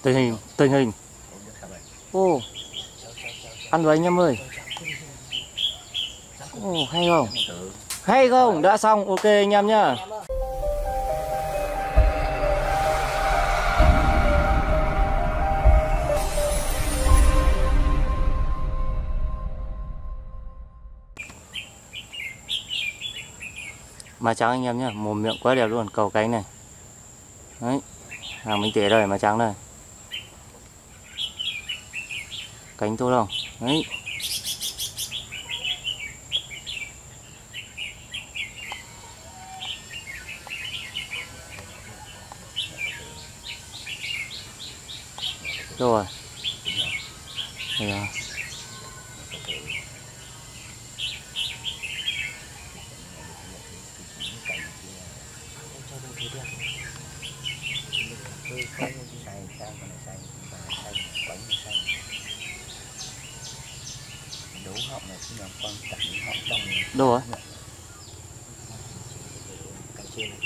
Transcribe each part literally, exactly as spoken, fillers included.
Tình hình, tình hình. Ô, ăn với anh em ơi. Ô, hay không? Hay không? Đã xong, ok anh em nhá. Má trắng anh em nhá, mồm miệng quá đẹp luôn, cầu cánh này. Đấy, hàng minh tế đây, má trắng đây. Cánh tốt không? Đấy. Rồi. Đây à. Đâu rồi? Cánh trên này.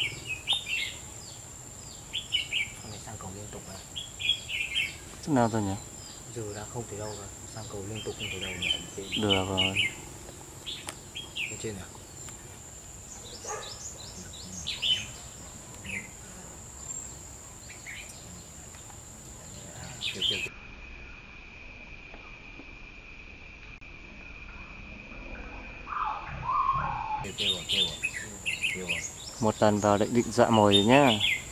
Con này sang cầu liên tục này. Chỗ nào rồi nhỉ? Giờ đã không thể đâu rồi, sang cầu liên tục không thể đâu nhỉ. Được rồi. Bên trên này. Kêu kêu kêu. Kêu kêu rồi, kêu rồi. Kêu rồi. Một lần vào định định dạ mồi rồi nhá.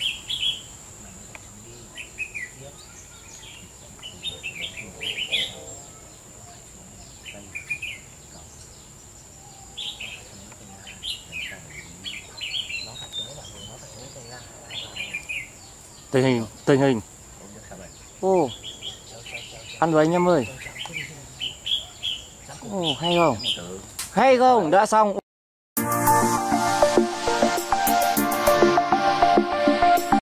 Tình hình, tình hình. Ô, ăn với anh em ơi. Ô, hay không? Hay không? Đã xong.